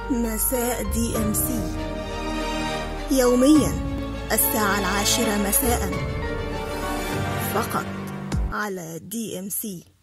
مساء دي ام سي، يوميا 10:10 مساء، فقط على دي ام سي.